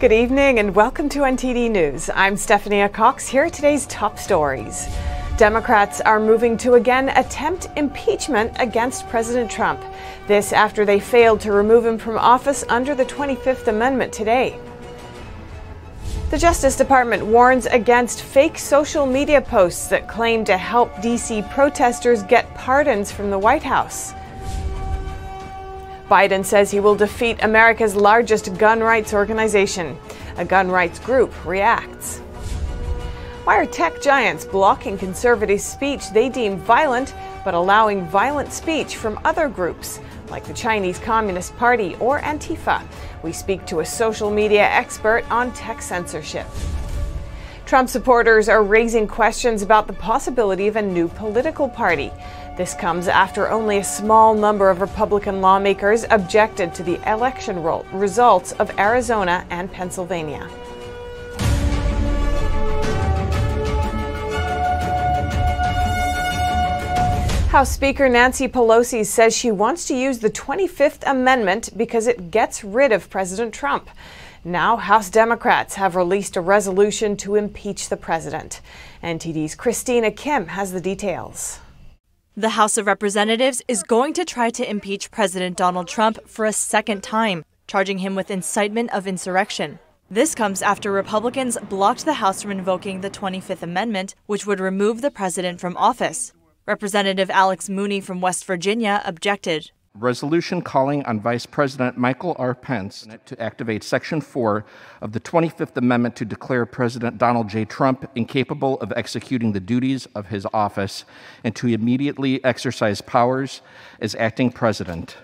Good evening and welcome to NTD News. I'm Stephanie Cox. Here are today's top stories. Democrats are moving to again attempt impeachment against President Trump. This after they failed to remove him from office under the 25th Amendment today. The Justice Department warns against fake social media posts that claim to help DC protesters get pardons from the White House. Biden says he will defeat America's largest gun rights organization. A gun rights group reacts. Why are tech giants blocking conservative speech they deem violent, but allowing violent speech from other groups, like the Chinese Communist Party or Antifa? We speak to a social media expert on tech censorship. Trump supporters are raising questions about the possibility of a new political party. This comes after only a small number of Republican lawmakers objected to the election results of Arizona and Pennsylvania. House Speaker Nancy Pelosi says she wants to use the 25th Amendment because it gets rid of President Trump. Now, House Democrats have released a resolution to impeach the president. NTD's Christina Kim has the details. The House of Representatives is going to try to impeach President Donald Trump for a second time, charging him with incitement of insurrection. This comes after Republicans blocked the House from invoking the 25th Amendment, which would remove the president from office. Representative Alex Mooney from West Virginia objected. Resolution calling on Vice President Michael R. Pence to activate Section 4 of the 25th Amendment to declare President Donald J. Trump incapable of executing the duties of his office and to immediately exercise powers as acting president.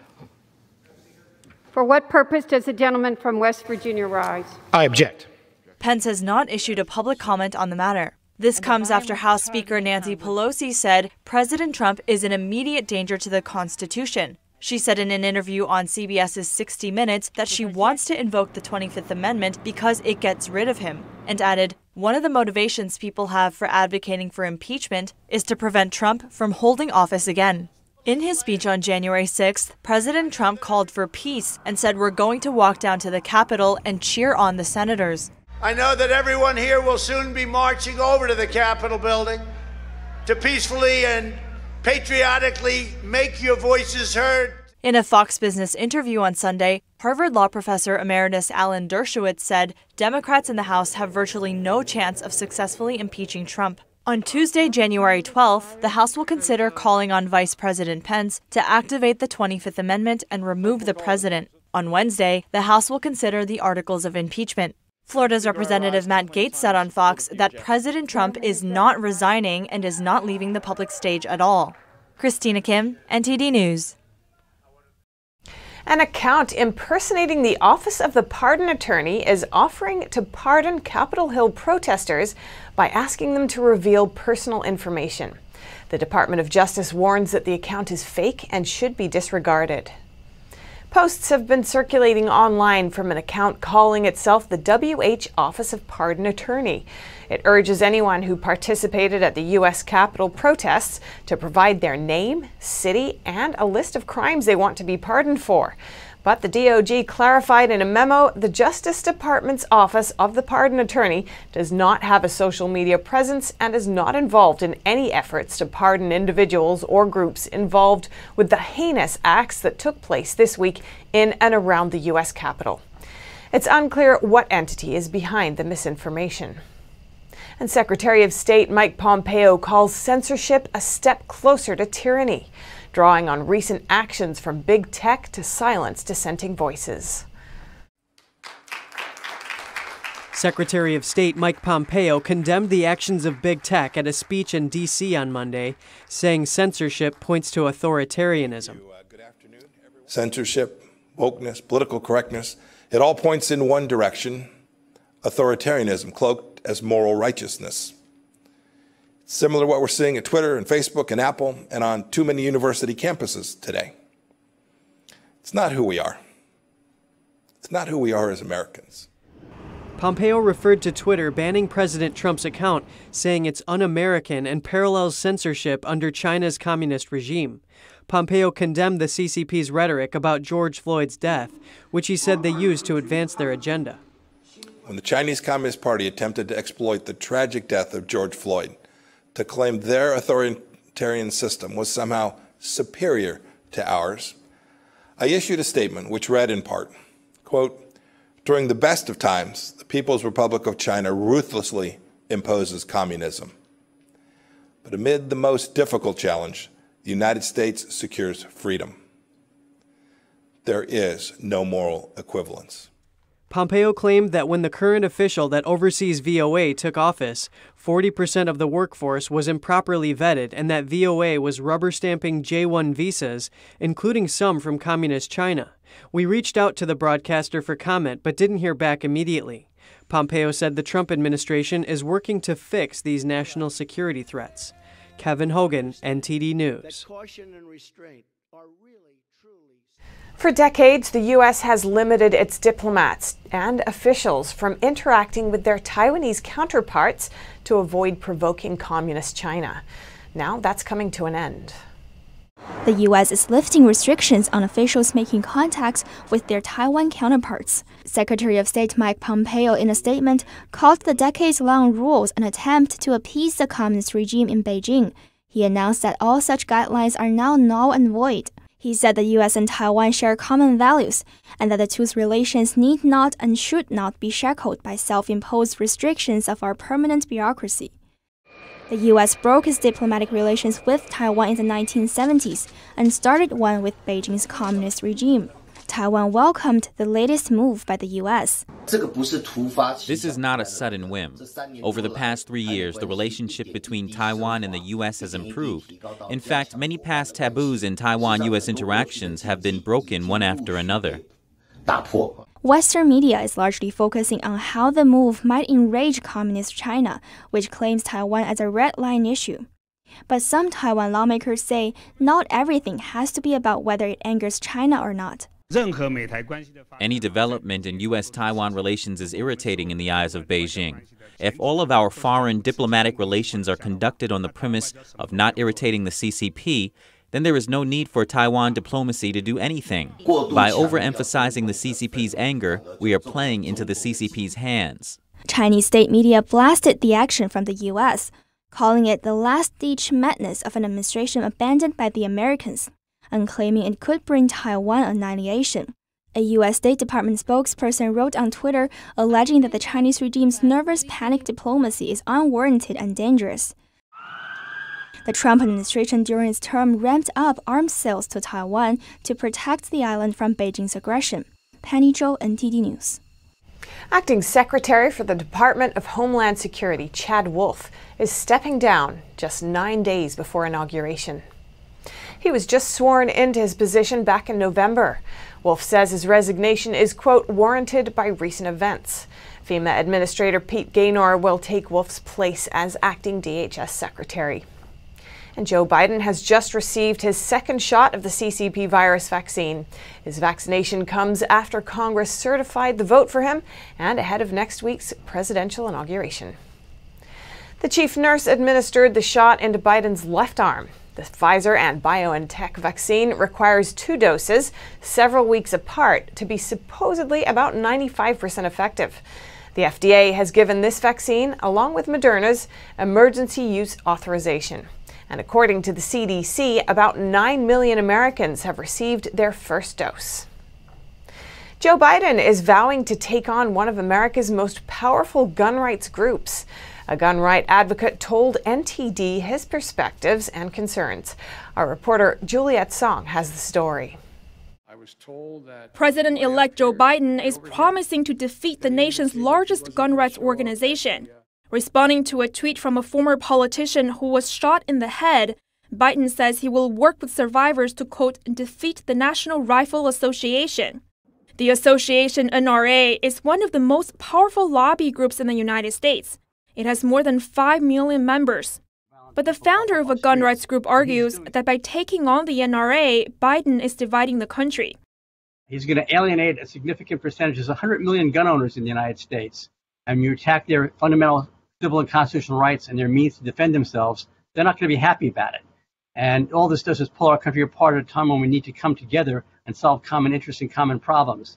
For what purpose does the gentleman from West Virginia rise? I object. Pence has not issued a public comment on the matter. This comes after House Speaker Nancy Pelosi said President Trump is an immediate danger to the Constitution. She said in an interview on CBS's 60 Minutes that she wants to invoke the 25th Amendment because it gets rid of him, and added, one of the motivations people have for advocating for impeachment is to prevent Trump from holding office again. In his speech on January 6th, President Trump called for peace and said we're going to walk down to the Capitol and cheer on the senators. I know that everyone here will soon be marching over to the Capitol building to peacefully and patriotically make your voices heard. In a Fox Business interview on Sunday, Harvard Law professor emeritus Alan Dershowitz said Democrats in the House have virtually no chance of successfully impeaching Trump. On Tuesday, January 12th, the House will consider calling on Vice President Pence to activate the 25th Amendment and remove the president. On Wednesday, the House will consider the articles of impeachment. Florida's Representative Matt Gaetz said on Fox that President Trump is not resigning and is not leaving the public stage at all. Christina Kim, NTD News. An account impersonating the office of the pardon attorney is offering to pardon Capitol Hill protesters by asking them to reveal personal information. The Department of Justice warns that the account is fake and should be disregarded. Posts have been circulating online from an account calling itself the WH Office of Pardon Attorney. It urges anyone who participated at the U.S. Capitol protests to provide their name, city, and a list of crimes they want to be pardoned for. But the DOJ clarified in a memo the Justice Department's Office of the Pardon Attorney does not have a social media presence and is not involved in any efforts to pardon individuals or groups involved with the heinous acts that took place this week in and around the U.S. Capitol. It's unclear what entity is behind the misinformation. And Secretary of State Mike Pompeo calls censorship a step closer to tyranny, drawing on recent actions from big tech to silence dissenting voices. Secretary of State Mike Pompeo condemned the actions of big tech at a speech in D.C. on Monday, saying censorship points to authoritarianism. Censorship, wokeness, political correctness, it all points in one direction: authoritarianism cloaked as moral righteousness. Similar to what we're seeing at Twitter and Facebook and Apple and on too many university campuses today. It's not who we are. It's not who we are as Americans. Pompeo referred to Twitter banning President Trump's account, saying it's un-American and parallels censorship under China's communist regime. Pompeo condemned the CCP's rhetoric about George Floyd's death, which he said they used to advance their agenda. when the Chinese Communist Party attempted to exploit the tragic death of George Floyd to claim their authoritarian system was somehow superior to ours, I issued a statement which read in part, quote, "During the best of times, the People's Republic of China ruthlessly imposes communism. But amid the most difficult challenge, the United States secures freedom. There is no moral equivalence." Pompeo claimed that when the current official that oversees VOA took office, 40% of the workforce was improperly vetted and that VOA was rubber stamping J-1 visas, including some from communist China. We reached out to the broadcaster for comment but didn't hear back immediately. Pompeo said the Trump administration is working to fix these national security threats. Kevin Hogan, NTD News. For decades, the U.S. has limited its diplomats and officials from interacting with their Taiwanese counterparts to avoid provoking communist China. Now that's coming to an end. The U.S. is lifting restrictions on officials making contacts with their Taiwan counterparts. Secretary of State Mike Pompeo, in a statement, called the decades-long rules an attempt to appease the communist regime in Beijing. He announced that all such guidelines are now null and void. He said the U.S. and Taiwan share common values, and that the two's relations need not and should not be shackled by self-imposed restrictions of our permanent bureaucracy. The U.S. broke its diplomatic relations with Taiwan in the 1970s and started one with Beijing's communist regime. Taiwan welcomed the latest move by the U.S. This is not a sudden whim. Over the past 3 years, the relationship between Taiwan and the U.S. has improved. In fact, many past taboos in Taiwan-U.S. interactions have been broken one after another. Western media is largely focusing on how the move might enrage communist China, which claims Taiwan as a red line issue. But some Taiwan lawmakers say not everything has to be about whether it angers China or not. Any development in U.S.-Taiwan relations is irritating in the eyes of Beijing. If all of our foreign diplomatic relations are conducted on the premise of not irritating the CCP, then there is no need for Taiwan diplomacy to do anything. By overemphasizing the CCP's anger, we are playing into the CCP's hands. Chinese state media blasted the action from the U.S., calling it the last-ditch madness of an administration abandoned by the Americans, and claiming it could bring Taiwan annihilation. A U.S. State Department spokesperson wrote on Twitter alleging that the Chinese regime's nervous panic diplomacy is unwarranted and dangerous. The Trump administration during its term ramped up arms sales to Taiwan to protect the island from Beijing's aggression. Penny Zhou, NTD News. Acting Secretary for the Department of Homeland Security, Chad Wolf, is stepping down just 9 days before inauguration. He was just sworn into his position back in November. Wolf says his resignation is, quote, warranted by recent events. FEMA Administrator Pete Gaynor will take Wolf's place as acting DHS Secretary. And Joe Biden has just received his second shot of the CCP virus vaccine. His vaccination comes after Congress certified the vote for him and ahead of next week's presidential inauguration. The chief nurse administered the shot into Biden's left arm. The Pfizer and BioNTech vaccine requires 2 doses, several weeks apart, to be supposedly about 95% effective. The FDA has given this vaccine, along with Moderna's, emergency use authorization. And according to the CDC, about 9 million Americans have received their first dose. Joe Biden is vowing to take on one of America's most powerful gun rights groups. A gun right advocate told NTD his perspectives and concerns. Our reporter Juliette Song has the story. President-elect Joe Biden is promising to defeat the nation's largest gun rights organization. Responding to a tweet from a former politician who was shot in the head, Biden says he will work with survivors to, quote, defeat the National Rifle Association. The association, NRA, is one of the most powerful lobby groups in the United States. It has more than 5 million members. But the founder of a gun rights group argues that by taking on the NRA, Biden is dividing the country. He's going to alienate a significant percentage. There's 100 million gun owners in the United States. And you attack their fundamental civil and constitutional rights and their means to defend themselves, they're not going to be happy about it. And all this does is pull our country apart at a time when we need to come together and solve common interests and common problems.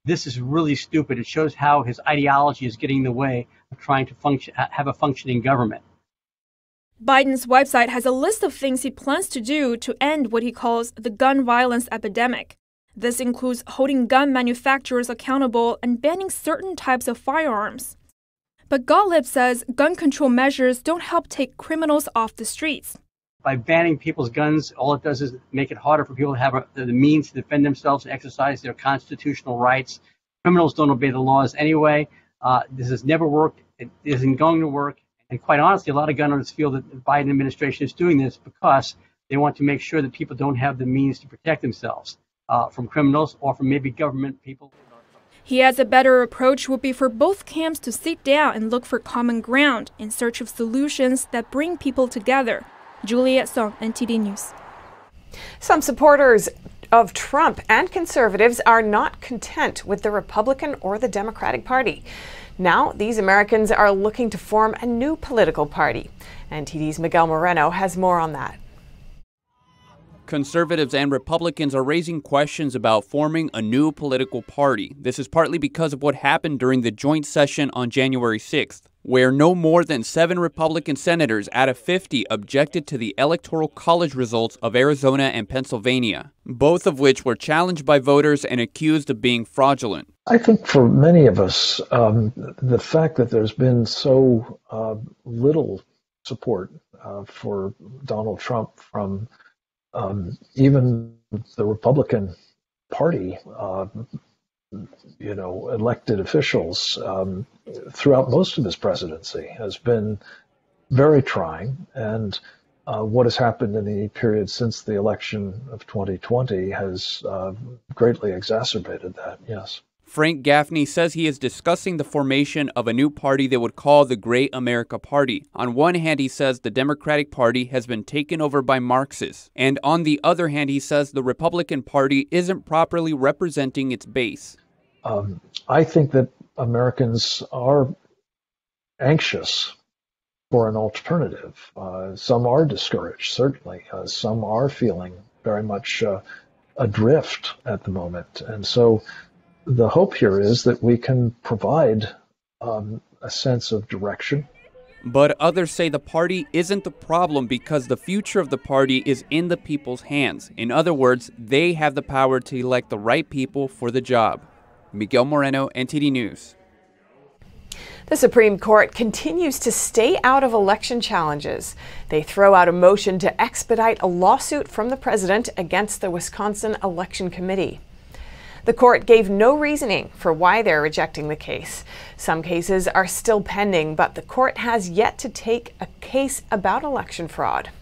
This is really stupid. It shows how his ideology is getting in the way of trying to have a functioning government. Biden's website has a list of things he plans to do to end what he calls the gun violence epidemic. This includes holding gun manufacturers accountable and banning certain types of firearms. But Gottlieb says gun control measures don't help take criminals off the streets. By banning people's guns, all it does is make it harder for people to have the means to defend themselves and exercise their constitutional rights. Criminals don't obey the laws anyway. This has never worked. It isn't going to work. And quite honestly, a lot of gun owners feel that the Biden administration is doing this because they want to make sure that people don't have the means to protect themselves from criminals or from maybe government people. He adds a better approach would be for both camps to sit down and look for common ground in search of solutions that bring people together. Juliet Song, NTD News. Some supporters of Trump and conservatives are not content with the Republican or the Democratic Party. Now, these Americans are looking to form a new political party. NTD's Miguel Moreno has more on that. Conservatives and Republicans are raising questions about forming a new political party. This is partly because of what happened during the joint session on January 6th, where no more than 7 Republican senators out of 50 objected to the Electoral College results of Arizona and Pennsylvania, both of which were challenged by voters and accused of being fraudulent. I think for many of us, the fact that there's been so little support for Donald Trump from even the Republican Party, elected officials throughout most of his presidency has been very trying. And what has happened in the period since the election of 2020 has greatly exacerbated that, yes. Frank Gaffney says he is discussing the formation of a new party they would call the Great America Party. On one hand, he says the Democratic Party has been taken over by Marxists. And on the other hand, he says the Republican Party isn't properly representing its base. I think that Americans are anxious for an alternative. Some are discouraged, certainly. Some are feeling very much adrift at the moment. And so the hope here is that we can provide a sense of direction. But others say the party isn't the problem because the future of the party is in the people's hands. In other words, they have the power to elect the right people for the job. Miguel Moreno, NTD News. The Supreme Court continues to stay out of election challenges. They throw out a motion to expedite a lawsuit from the president against the Wisconsin Election Committee. The court gave no reasoning for why they're rejecting the case. Some cases are still pending, but the court has yet to take a case about election fraud.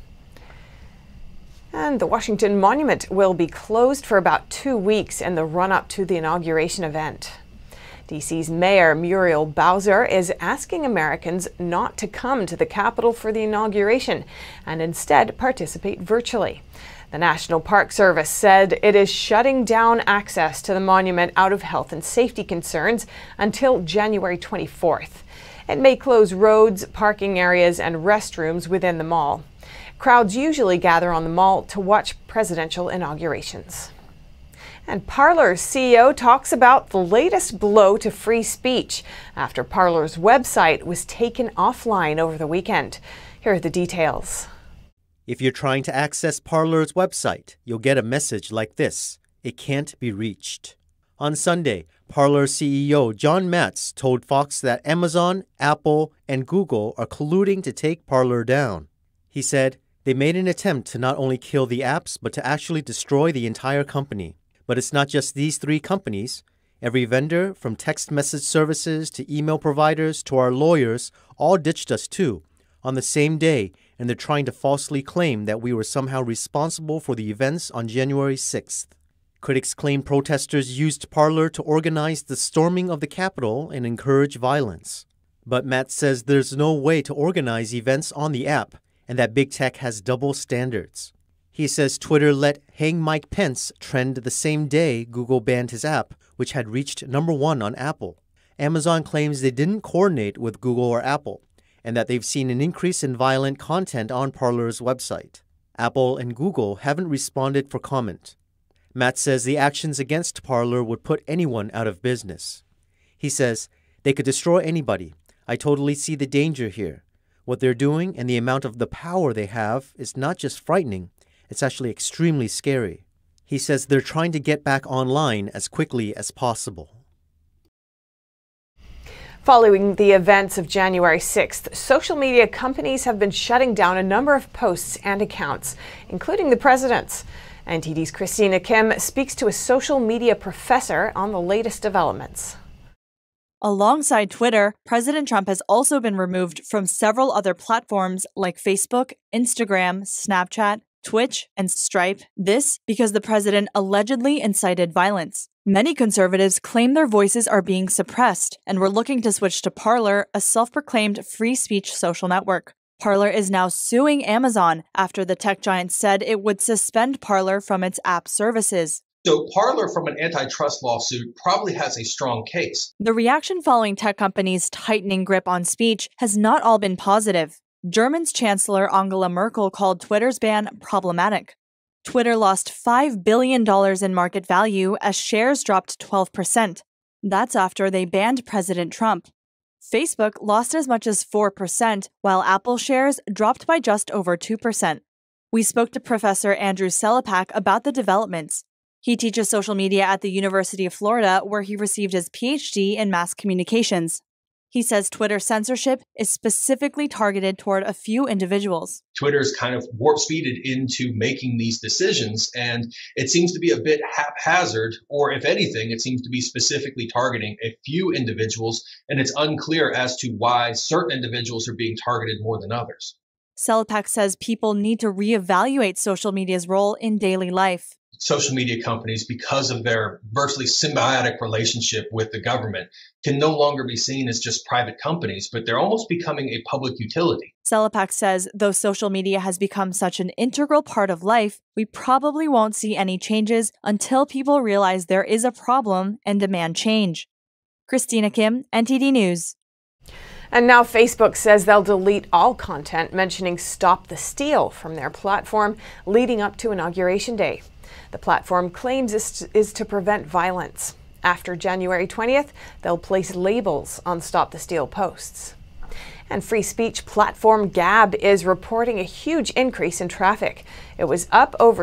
And the Washington Monument will be closed for about 2 weeks in the run-up to the inauguration event. D.C.'s Mayor Muriel Bowser is asking Americans not to come to the Capitol for the inauguration and instead participate virtually. The National Park Service said it is shutting down access to the monument out of health and safety concerns until January 24th. It may close roads, parking areas, and restrooms within the mall. Crowds usually gather on the mall to watch presidential inaugurations. And Parler's CEO talks about the latest blow to free speech after Parler's website was taken offline over the weekend. Here are the details. If you're trying to access Parler's website, you'll get a message like this: it can't be reached. On Sunday, Parler CEO John Matz told Fox that Amazon, Apple, and Google are colluding to take Parler down. He said they made an attempt to not only kill the apps, but to actually destroy the entire company. But it's not just these 3 companies. Every vendor, from text message services to email providers to our lawyers, all ditched us too, on the same day, and they're trying to falsely claim that we were somehow responsible for the events on January 6th. Critics claim protesters used Parler to organize the storming of the Capitol and encourage violence. But Matt says there's no way to organize events on the app, and that big tech has double standards. He says Twitter let Hang Mike Pence trend the same day Google banned his app, which had reached #1 on Apple. Amazon claims they didn't coordinate with Google or Apple, and that they've seen an increase in violent content on Parler's website. Apple and Google haven't responded for comment. Matt says the actions against Parler would put anyone out of business. He says, they could destroy anybody. I totally see the danger here. What they're doing and the amount of the power they have is not just frightening, it's actually extremely scary. He says they're trying to get back online as quickly as possible. Following the events of January 6th, social media companies have been shutting down a number of posts and accounts, including the president's. NTD's Christina Kim speaks to a social media professor on the latest developments. Alongside Twitter, President Trump has also been removed from several other platforms like Facebook, Instagram, Snapchat, Twitch, and Stripe. This because the president allegedly incited violence. Many conservatives claim their voices are being suppressed and were looking to switch to Parler, a self-proclaimed free speech social network. Parler is now suing Amazon after the tech giant said it would suspend Parler from its app services. So Parler, from an antitrust lawsuit, probably has a strong case. The reaction following tech companies' tightening grip on speech has not all been positive. Germany's Chancellor Angela Merkel called Twitter's ban problematic. Twitter lost $5 billion in market value as shares dropped 12%. That's after they banned President Trump. Facebook lost as much as 4%, while Apple shares dropped by just over 2%. We spoke to Professor Andrew Selepak about the developments. He teaches social media at the University of Florida, where he received his PhD in mass communications. He says Twitter censorship is specifically targeted toward a few individuals. Twitter's kind of warp-speeded into making these decisions, and it seems to be a bit haphazard, or if anything, it seems to be specifically targeting a few individuals, and it's unclear as to why certain individuals are being targeted more than others. Selepak says people need to reevaluate social media's role in daily life. Social media companies, because of their virtually symbiotic relationship with the government, can no longer be seen as just private companies, but they're almost becoming a public utility. Selepak says though social media has become such an integral part of life, we probably won't see any changes until people realize there is a problem and demand change. Christina Kim, NTD News. And now Facebook says they'll delete all content mentioning Stop the Steal from their platform leading up to Inauguration Day. The platform claims is to prevent violence. After January 20th, they'll place labels on Stop the Steal posts. And free speech platform Gab is reporting a huge increase in traffic. It was up over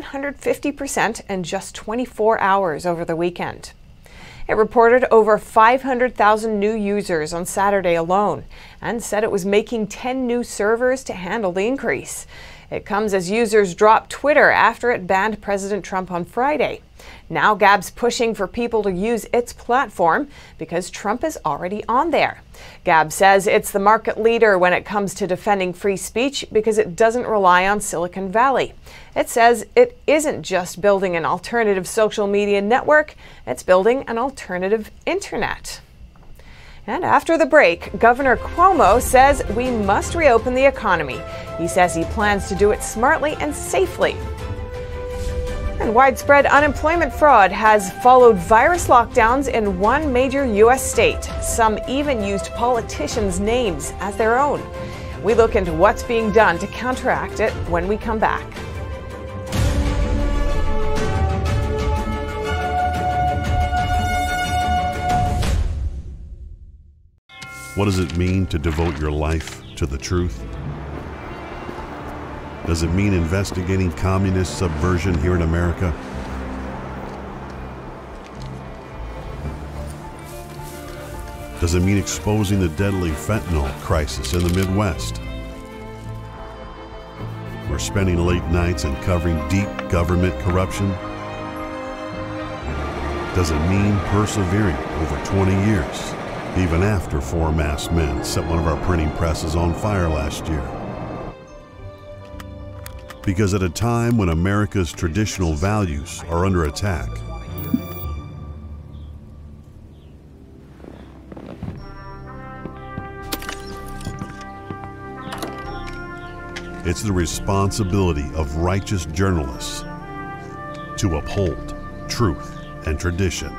750% in just 24 hours over the weekend. It reported over 500,000 new users on Saturday alone and said it was making 10 new servers to handle the increase. It comes as users dropped Twitter after it banned President Trump on Friday. Now Gab's pushing for people to use its platform because Trump is already on there. Gab says it's the market leader when it comes to defending free speech because it doesn't rely on Silicon Valley. It says it isn't just building an alternative social media network, it's building an alternative internet. And after the break, Governor Cuomo says we must reopen the economy. He says he plans to do it smartly and safely. And widespread unemployment fraud has followed virus lockdowns in one major U.S. state. Some even used politicians' names as their own. We look into what's being done to counteract it when we come back. What does it mean to devote your life to the truth? Does it mean investigating communist subversion here in America? Does it mean exposing the deadly fentanyl crisis in the Midwest? We're spending late nights and covering deep government corruption? Does it mean persevering over 20 years? Even after 4 masked men set one of our printing presses on fire last year. Because at a time when America's traditional values are under attack, it's the responsibility of righteous journalists to uphold truth and tradition.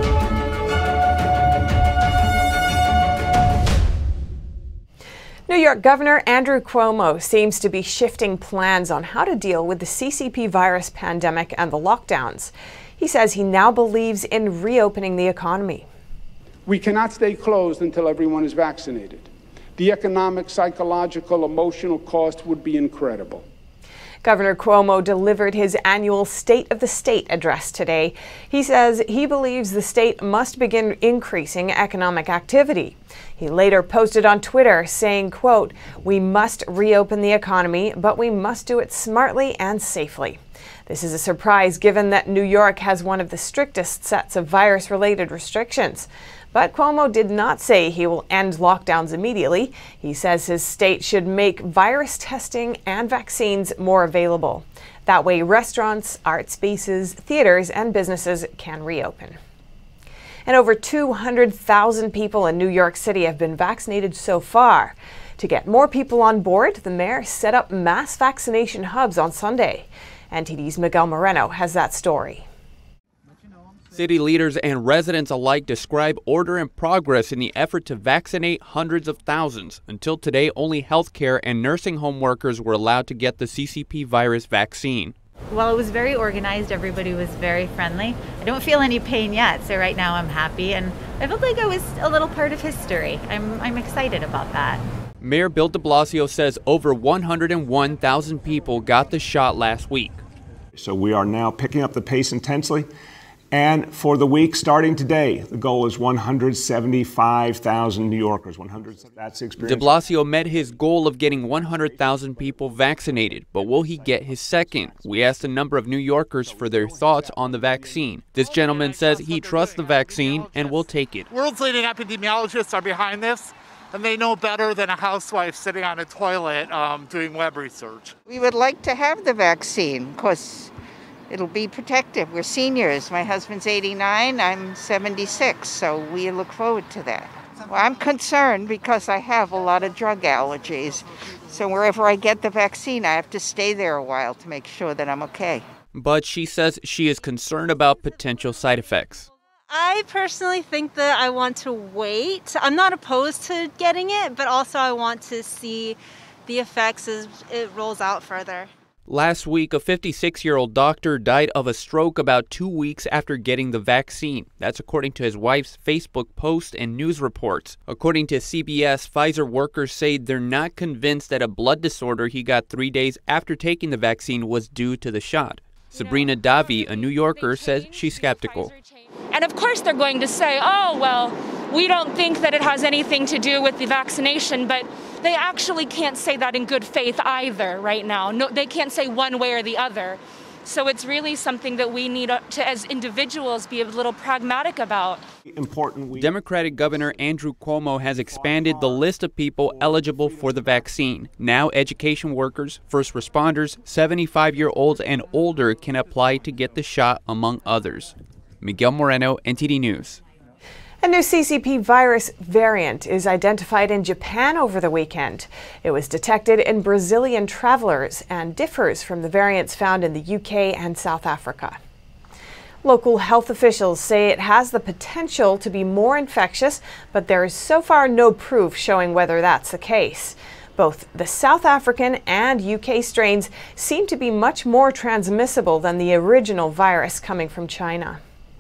New York Governor Andrew Cuomo seems to be shifting plans on how to deal with the CCP virus pandemic and the lockdowns. He says he now believes in reopening the economy. We cannot stay closed until everyone is vaccinated. The economic, psychological, emotional cost would be incredible. Governor Cuomo delivered his annual State of the State address today. He says he believes the state must begin increasing economic activity. He later posted on Twitter saying, quote, "We must reopen the economy, but we must do it smartly and safely." This is a surprise given that New York has one of the strictest sets of virus-related restrictions. But Cuomo did not say he will end lockdowns immediately. He says his state should make virus testing and vaccines more available. That way, restaurants, art spaces, theaters, and businesses can reopen. And over 200,000 people in New York City have been vaccinated so far. To get more people on board, the mayor set up mass vaccination hubs on Sunday. NTD's Miguel Moreno has that story. City leaders and residents alike describe order and progress in the effort to vaccinate hundreds of thousands. Until today, only healthcare and nursing home workers were allowed to get the CCP virus vaccine. Well, it was very organized. Everybody was very friendly. I don't feel any pain yet, so right now I'm happy, and I felt like I was a little part of history. I'm excited about that. Mayor Bill de Blasio says over 101,000 people got the shot last week. So we are now picking up the pace intensely. And for the week starting today, the goal is 175,000 New Yorkers. That's experience. De Blasio met his goal of getting 100,000 people vaccinated, but will he get his second? We asked a number of New Yorkers for their thoughts on the vaccine. This gentleman says he trusts the vaccine and will take it. World's leading epidemiologists are behind this, and they know better than a housewife sitting on a toilet doing web research. We would like to have the vaccine because it'll be protective. We're seniors. My husband's 89, I'm 76, so we look forward to that. Well, I'm concerned because I have a lot of drug allergies. So wherever I get the vaccine, I have to stay there a while to make sure that I'm okay. But she says she is concerned about potential side effects. I personally think that I want to wait. I'm not opposed to getting it, but also I want to see the effects as it rolls out further. Last week, a 56-year-old doctor died of a stroke about 2 weeks after getting the vaccine. That's according to his wife's Facebook post and news reports. According to CBS, Pfizer workers say they're not convinced that a blood disorder he got 3 days after taking the vaccine was due to the shot. Sabrina Davi, a New Yorker, says she's skeptical. And of course they're going to say, oh, well, we don't think that it has anything to do with the vaccination, but they actually can't say that in good faith either right now. No, they can't say one way or the other. So it's really something that we need to, as individuals, be a little pragmatic about. Democratic Governor Andrew Cuomo has expanded the list of people eligible for the vaccine. Now education workers, first responders, 75-year-olds, and older can apply to get the shot, among others. Miguel Moreno, NTD News. A new CCP virus variant is identified in Japan over the weekend. It was detected in Brazilian travelers and differs from the variants found in the UK and South Africa. Local health officials say it has the potential to be more infectious, but there is so far no proof showing whether that's the case. Both the South African and UK strains seem to be much more transmissible than the original virus coming from China.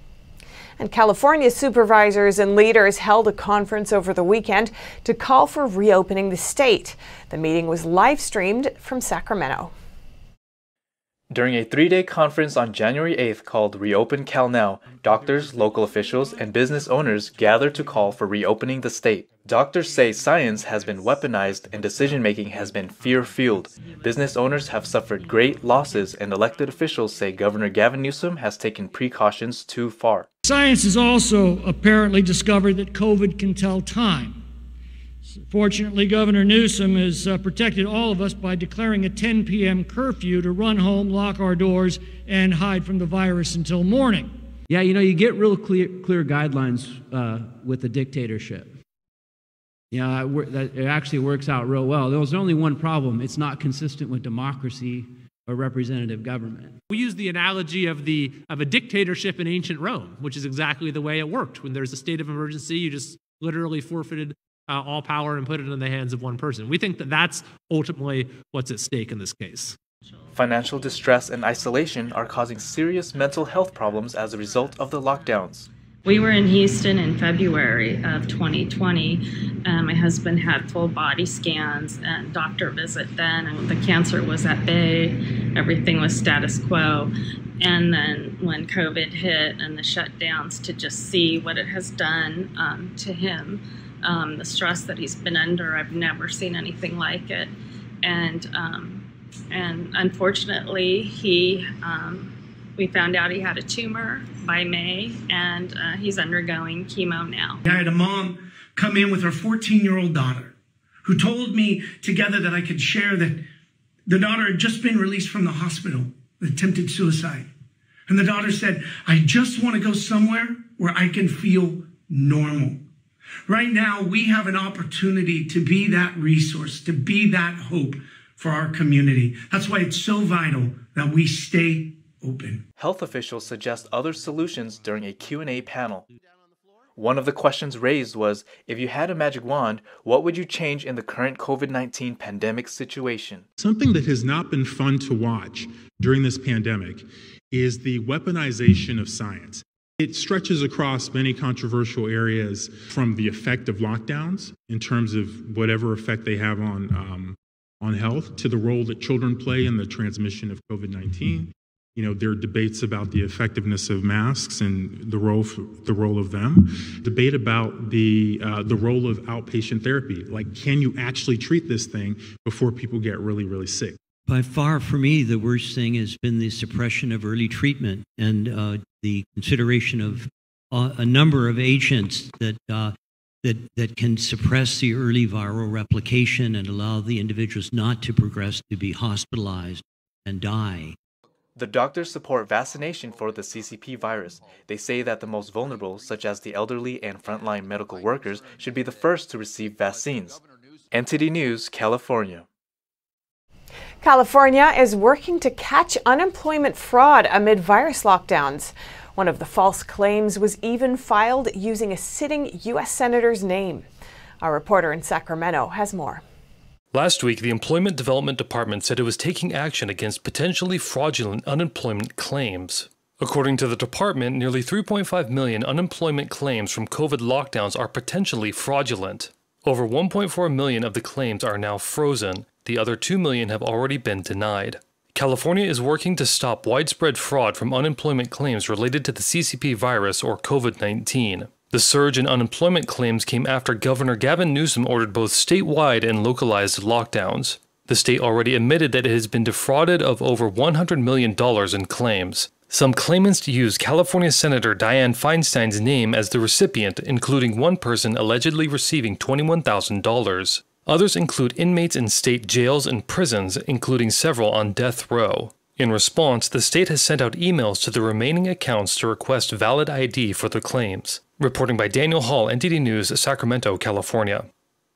And California supervisors and leaders held a conference over the weekend to call for reopening the state. The meeting was live streamed from Sacramento. During a 3-day conference on January 8th called Reopen Cal Now, doctors, local officials, and business owners gathered to call for reopening the state. Doctors say science has been weaponized and decision-making has been fear-fueled. Business owners have suffered great losses, and elected officials say Governor Gavin Newsom has taken precautions too far. Science has also apparently discovered that COVID can tell time. Fortunately, Governor Newsom has protected all of us by declaring a 10 p.m. curfew to run home, lock our doors, and hide from the virus until morning. Yeah, you get real clear guidelines with the dictatorship. It actually works out real well. There's only one problem. It's not consistent with democracy or representative government. We use the analogy of a dictatorship in ancient Rome, which is exactly the way it worked. When there's a state of emergency, you just literally forfeited all power and put it in the hands of one person. We think that that's ultimately what's at stake in this case. Financial distress and isolation are causing serious mental health problems as a result of the lockdowns. We were in Houston in February of 2020. My husband had full body scans and doctor visit then, and the cancer was at bay. Everything was status quo. And then when COVID hit and the shutdowns, to just see what it has done to him, the stress that he's been under, I've never seen anything like it. And unfortunately, we found out he had a tumor by May, and he's undergoing chemo now. I had a mom come in with her 14-year-old daughter who told me together that I could share that the daughter had just been released from the hospital with attempted suicide. And the daughter said, I just want to go somewhere where I can feel normal. Right now, we have an opportunity to be that resource, to be that hope for our community. That's why it's so vital that we stay open. Health officials suggest other solutions during a Q&A panel. One of the questions raised was, if you had a magic wand, what would you change in the current COVID-19 pandemic situation? Something that has not been fun to watch during this pandemic is the weaponization of science. It stretches across many controversial areas, from the effect of lockdowns in terms of whatever effect they have on health, to the role that children play in the transmission of COVID-19. You know, there are debates about the effectiveness of masks and the role of them. Debate about the role of outpatient therapy. Like, can you actually treat this thing before people get really, really sick? By far, for me, the worst thing has been the suppression of early treatment and the consideration of a number of agents that can suppress the early viral replication and allow the individuals not to progress to be hospitalized and die. The doctors support vaccination for the CCP virus. They say that the most vulnerable, such as the elderly and frontline medical workers, should be the first to receive vaccines. NTD News, California. California is working to catch unemployment fraud amid virus lockdowns. One of the false claims was even filed using a sitting U.S. senator's name. Our reporter in Sacramento has more. Last week, the Employment Development Department said it was taking action against potentially fraudulent unemployment claims. According to the department, nearly 3.5 million unemployment claims from COVID lockdowns are potentially fraudulent. Over 1.4 million of the claims are now frozen. The other 2 million have already been denied. California is working to stop widespread fraud from unemployment claims related to the CCP virus or COVID-19. The surge in unemployment claims came after Governor Gavin Newsom ordered both statewide and localized lockdowns. The state already admitted that it has been defrauded of over $100 million in claims. Some claimants used California Senator Dianne Feinstein's name as the recipient, including one person allegedly receiving $21,000. Others include inmates in state jails and prisons, including several on death row. In response, the state has sent out emails to the remaining accounts to request valid ID for the claims. Reporting by Daniel Hall, NTD News, Sacramento, California.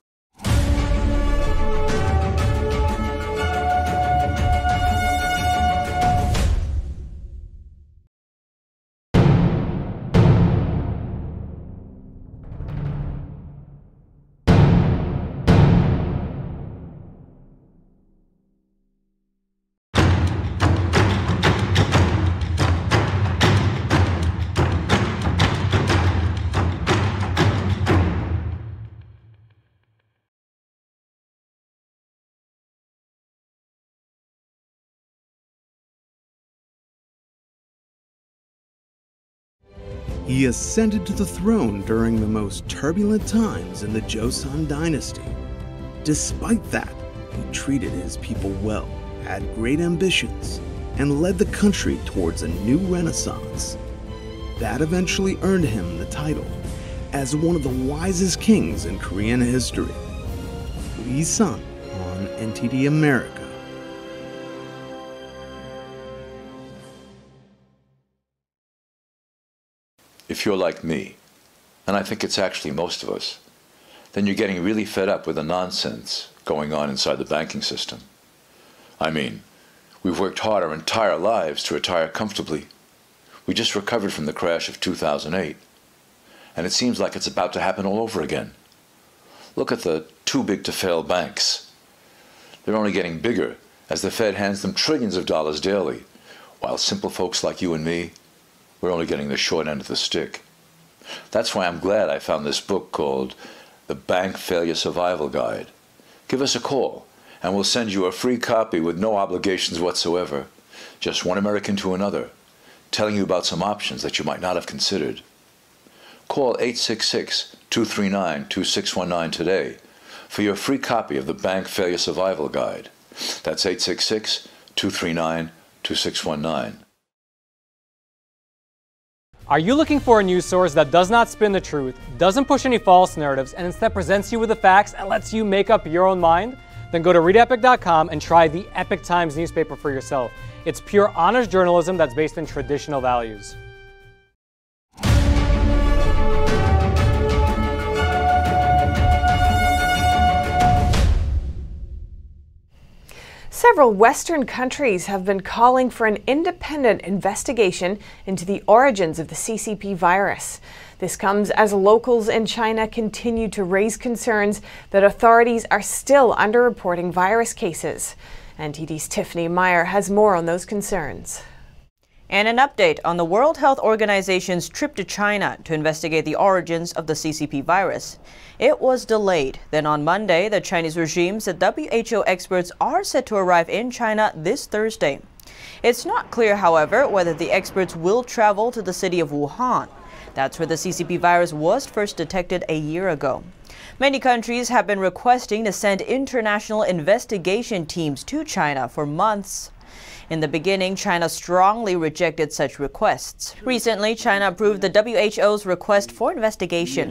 He ascended to the throne during the most turbulent times in the Joseon dynasty. Despite that, he treated his people well, had great ambitions, and led the country towards a new renaissance. That eventually earned him the title as one of the wisest kings in Korean history. Lee Sun on NTD America. If you're like me, and I think it's actually most of us, then you're getting really fed up with the nonsense going on inside the banking system. I mean, we've worked hard our entire lives to retire comfortably. We just recovered from the crash of 2008, and it seems like it's about to happen all over again. Look at the too-big-to-fail banks. They're only getting bigger as the Fed hands them trillions of dollars daily, while simple folks like you and me, we're only getting the short end of the stick. That's why I'm glad I found this book called The Bank Failure Survival Guide. Give us a call, and we'll send you a free copy with no obligations whatsoever. Just one American to another, telling you about some options that you might not have considered. Call 866-239-2619 today for your free copy of the Bank Failure Survival Guide. That's 866-239-2619. Are you looking for a news source that does not spin the truth, doesn't push any false narratives, and instead presents you with the facts and lets you make up your own mind? Then go to readepic.com and try the Epic Times newspaper for yourself. It's pure honest journalism that's based in traditional values. Several Western countries have been calling for an independent investigation into the origins of the CCP virus. This comes as locals in China continue to raise concerns that authorities are still underreporting virus cases. NTD's Tiffany Meyer has more on those concerns. And an update on the World Health Organization's trip to China to investigate the origins of the CCP virus. It was delayed. Then on Monday, the Chinese regime said WHO experts are set to arrive in China this Thursday. It's not clear, however, whether the experts will travel to the city of Wuhan. That's where the CCP virus was first detected a year ago. Many countries have been requesting to send international investigation teams to China for months. In the beginning, China strongly rejected such requests. Recently, China approved the WHO's request for investigation.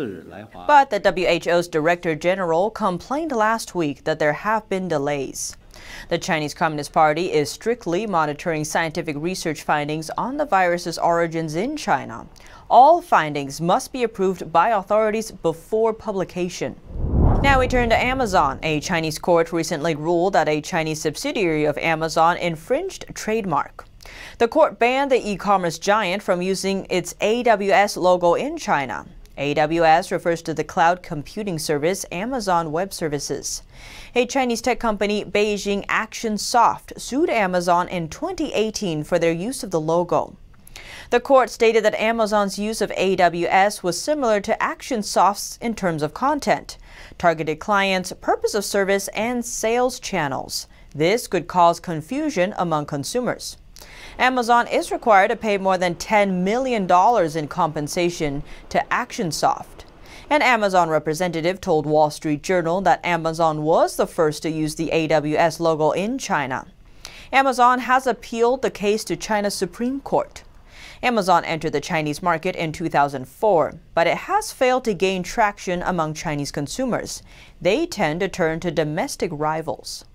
But the WHO's Director General complained last week that there have been delays. The Chinese Communist Party is strictly monitoring scientific research findings on the virus's origins in China. All findings must be approved by authorities before publication. Now we turn to Amazon. A Chinese court recently ruled that a Chinese subsidiary of Amazon infringed a trademark. The court banned the e-commerce giant from using its AWS logo in China. AWS refers to the cloud computing service Amazon Web Services. A Chinese tech company, Beijing ActionSoft, sued Amazon in 2018 for their use of the logo. The court stated that Amazon's use of AWS was similar to ActionSoft's in terms of content, targeted clients, purpose of service, and sales channels. This could cause confusion among consumers. Amazon is required to pay more than $10 million in compensation to ActionSoft. An Amazon representative told Wall Street Journal that Amazon was the first to use the AWS logo in China. Amazon has appealed the case to China's Supreme Court. Amazon entered the Chinese market in 2004, but it has failed to gain traction among Chinese consumers. They tend to turn to domestic rivals.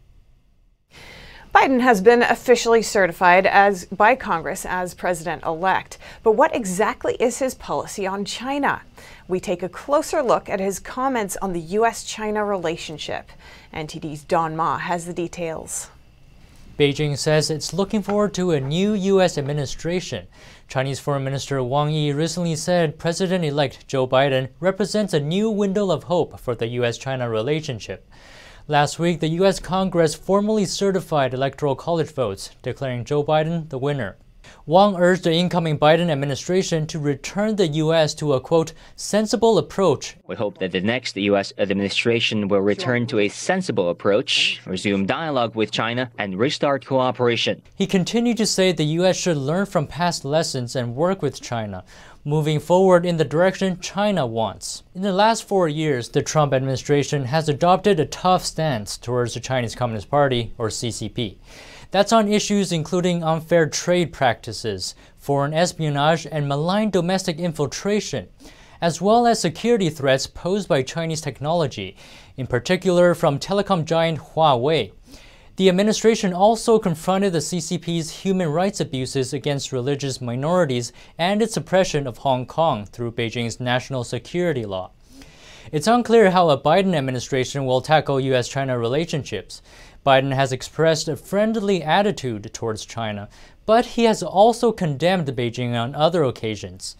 Biden has been officially certified by Congress as president-elect. But what exactly is his policy on China? We take a closer look at his comments on the U.S.-China relationship. NTD's Don Ma has the details. Beijing says it's looking forward to a new U.S. administration. Chinese Foreign Minister Wang Yi recently said President-elect Joe Biden represents a new window of hope for the U.S.-China relationship. Last week, the U.S. Congress formally certified Electoral College votes, declaring Joe Biden the winner. Wang urged the incoming Biden administration to return the U.S. to a, quote, sensible approach. We hope that the next U.S. administration will return to a sensible approach, resume dialogue with China, and restart cooperation. He continued to say the U.S. should learn from past lessons and work with China, moving forward in the direction China wants. In the last 4 years, the Trump administration has adopted a tough stance towards the Chinese Communist Party, or CCP. That's on issues including unfair trade practices, foreign espionage, and malign domestic infiltration, as well as security threats posed by Chinese technology, in particular from telecom giant Huawei. The administration also confronted the CCP's human rights abuses against religious minorities and its suppression of Hong Kong through Beijing's national security law. It's unclear how a Biden administration will tackle U.S.-China relationships. Biden has expressed a friendly attitude towards China, but he has also condemned Beijing on other occasions.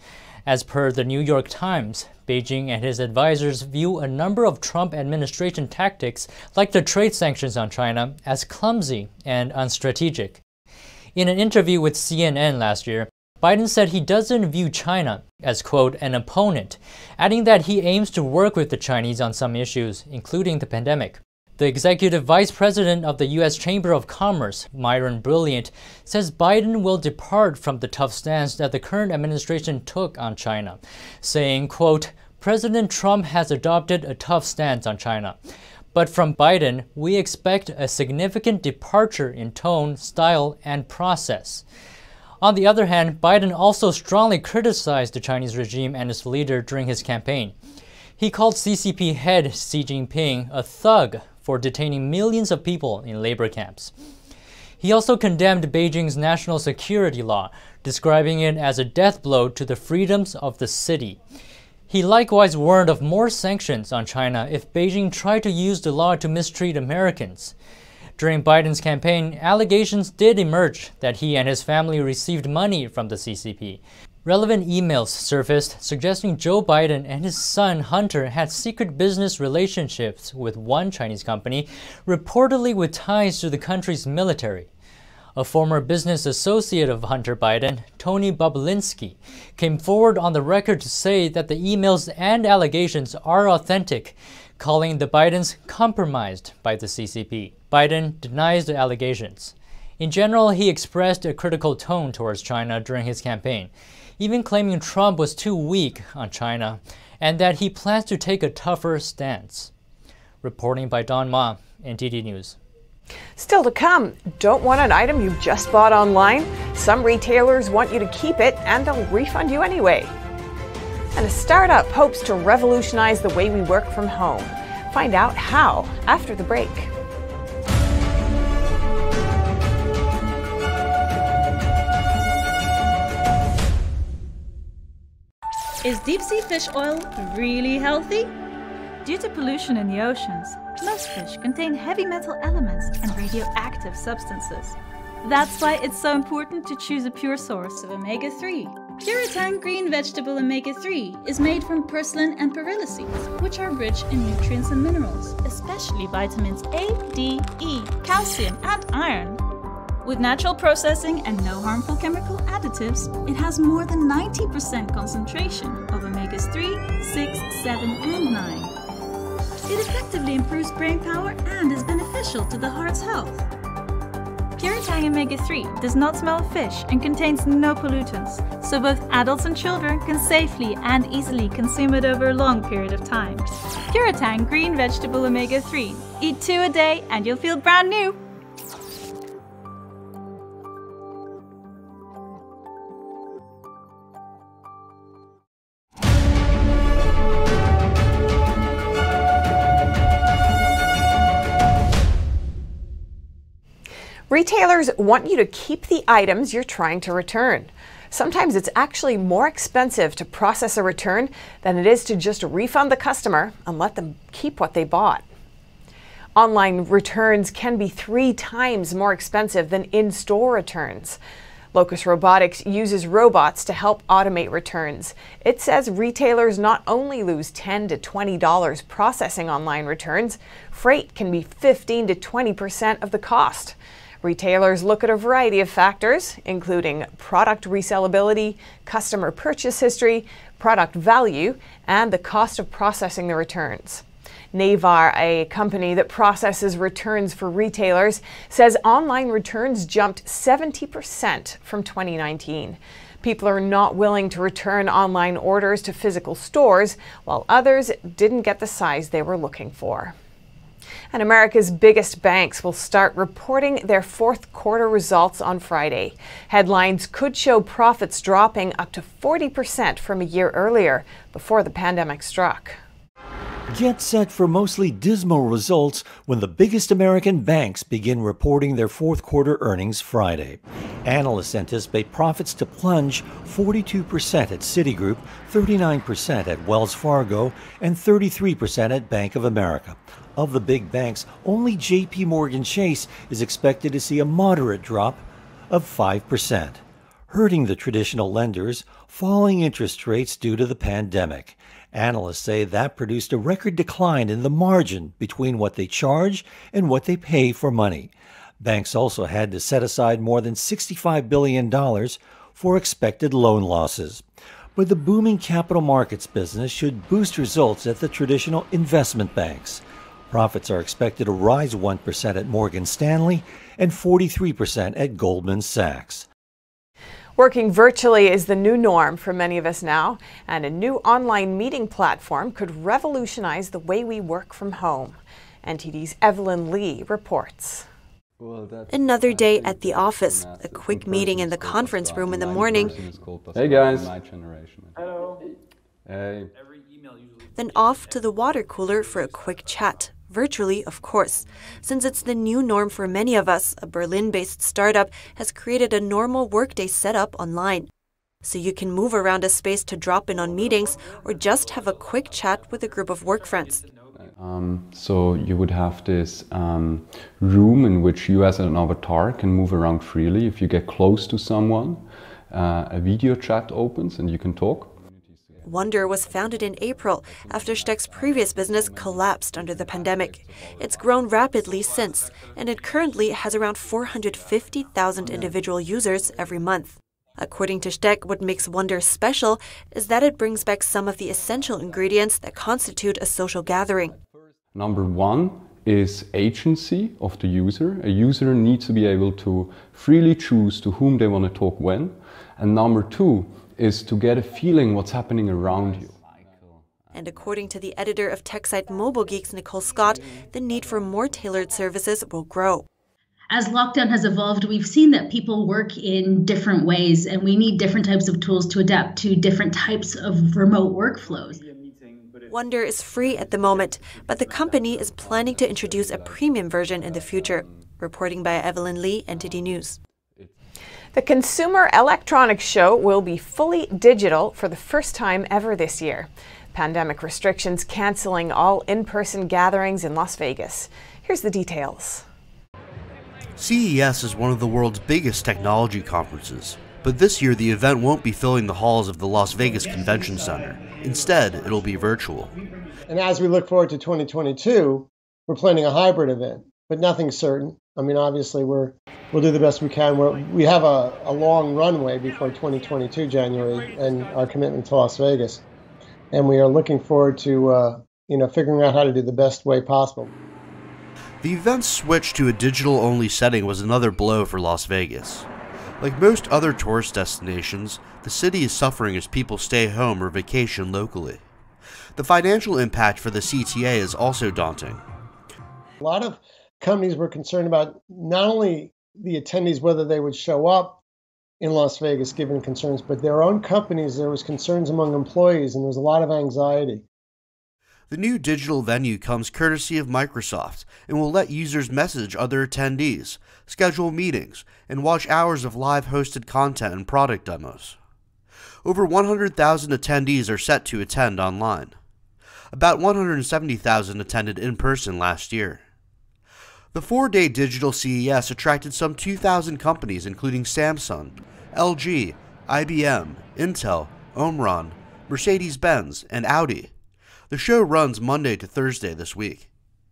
As per the New York Times, Beijing and his advisors view a number of Trump administration tactics, like the trade sanctions on China, as clumsy and unstrategic. In an interview with CNN last year, Biden said he doesn't view China as, quote, an opponent, adding that he aims to work with the Chinese on some issues, including the pandemic. The executive vice president of the U.S. Chamber of Commerce, Myron Brilliant, says Biden will depart from the tough stance that the current administration took on China, saying, quote, President Trump has adopted a tough stance on China. But from Biden, we expect a significant departure in tone, style, and process. On the other hand, Biden also strongly criticized the Chinese regime and its leader during his campaign. He called CCP head Xi Jinping a thug for detaining millions of people in labor camps. He also condemned Beijing's national security law, describing it as a death blow to the freedoms of the city. He likewise warned of more sanctions on China if Beijing tried to use the law to mistreat Americans. During Biden's campaign, allegations did emerge that he and his family received money from the CCP. Relevant emails surfaced suggesting Joe Biden and his son Hunter had secret business relationships with one Chinese company, reportedly with ties to the country's military. A former business associate of Hunter Biden, Tony Bobulinski, came forward on the record to say that the emails and allegations are authentic, calling the Bidens compromised by the CCP. Biden denies the allegations. In general, he expressed a critical tone towards China during his campaign, even claiming Trump was too weak on China and that he plans to take a tougher stance. Reporting by Don Ma, NTD News. Still to come, don't want an item you just bought online? Some retailers want you to keep it and they'll refund you anyway. And a startup hopes to revolutionize the way we work from home. Find out how after the break. Is deep-sea fish oil really healthy? Due to pollution in the oceans, most fish contain heavy metal elements and radioactive substances. That's why it's so important to choose a pure source of omega-3. Puritang green vegetable omega-3 is made from purslane and perilla seeds, which are rich in nutrients and minerals, especially vitamins A, D, E, calcium, and iron. With natural processing and no harmful chemical additives, it has more than 90% concentration of omegas 3, 6, 7, and 9. It effectively improves brain power and is beneficial to the heart's health. Puritang omega-3 does not smell of fish and contains no pollutants, so both adults and children can safely and easily consume it over a long period of time. Puritang green vegetable omega-3. Eat 2 a day and you'll feel brand new! Retailers want you to keep the items you're trying to return. Sometimes it's actually more expensive to process a return than it is to just refund the customer and let them keep what they bought. Online returns can be 3 times more expensive than in-store returns. Locus Robotics uses robots to help automate returns. It says retailers not only lose $10 to $20 processing online returns, freight can be 15 to 20% of the cost. Retailers look at a variety of factors, including product resellability, customer purchase history, product value, and the cost of processing the returns. Navar, a company that processes returns for retailers, says online returns jumped 70% from 2019. People are not willing to return online orders to physical stores, while others didn't get the size they were looking for. And America's biggest banks will start reporting their fourth quarter results on Friday. Headlines could show profits dropping up to 40% from a year earlier, before the pandemic struck. Get set for mostly dismal results when the biggest American banks begin reporting their fourth quarter earnings Friday. Analysts anticipate profits to plunge 42% at Citigroup, 39% at Wells Fargo, and 33% at Bank of America. Of the big banks, only JP Morgan Chase is expected to see a moderate drop of 5%. hurting the traditional lenders, falling interest rates due to the pandemic. Analysts say that produced a record decline in the margin between what they charge and what they pay for money. Banks also had to set aside more than $65 billion for expected loan losses. But the booming capital markets business should boost results at the traditional investment banks. Profits are expected to rise 1% at Morgan Stanley and 43% at Goldman Sachs. Working virtually is the new norm for many of us now, and a new online meeting platform could revolutionize the way we work from home. NTD's Evelyn Lee reports. Another day at the office, a quick meeting in the conference room in the morning. Hey guys. Hello. Hey. Then off to the water cooler for a quick chat. Virtually, of course. Since it's the new norm for many of us, a Berlin-based startup has created a normal workday setup online. So you can move around a space to drop in on meetings or just have a quick chat with a group of work friends. So you would have this room in which you as an avatar can move around freely. If you get close to someone, a video chat opens and you can talk. Wonder was founded in April after Steck's previous business collapsed under the pandemic. It's grown rapidly since, and it currently has around 450,000 individual users every month. According to Steck, what makes Wonder special is that it brings back some of the essential ingredients that constitute a social gathering. Number one is agency of the user. A user needs to be able to freely choose to whom they want to talk when. And number two is to get a feeling what's happening around you. And according to the editor of tech site Mobile Geeks, Nicole Scott, the need for more tailored services will grow. As lockdown has evolved, we've seen that people work in different ways, and we need different types of tools to adapt to different types of remote workflows. Wonder is free at the moment, but the company is planning to introduce a premium version in the future. Reporting by Evelyn Lee, NTD News. The Consumer Electronics Show will be fully digital for the first time ever this year. Pandemic restrictions canceling all in-person gatherings in Las Vegas. Here's the details. CES is one of the world's biggest technology conferences, but this year the event won't be filling the halls of the Las Vegas Convention Center. Instead, it'll be virtual. And as we look forward to 2022, we're planning a hybrid event, but nothing's certain. I mean, obviously, we'll do the best we can. We have a long runway before 2022 January and our commitment to Las Vegas, and we are looking forward to figuring out how to do the best way possible. The event's switch to a digital-only setting was another blow for Las Vegas. Like most other tourist destinations, the city is suffering as people stay home or vacation locally. The financial impact for the CTA is also daunting. A lot of companies were concerned about not only the attendees, whether they would show up in Las Vegas given concerns, but their own companies. There was concerns among employees, and there was a lot of anxiety. The new digital venue comes courtesy of Microsoft and will let users message other attendees, schedule meetings, and watch hours of live hosted content and product demos. Over 100,000 attendees are set to attend online. About 170,000 attended in person last year. The 4-day digital CES attracted some 2,000 companies including Samsung, LG, IBM, Intel, Omron, Mercedes-Benz, and Audi. The show runs Monday to Thursday this week.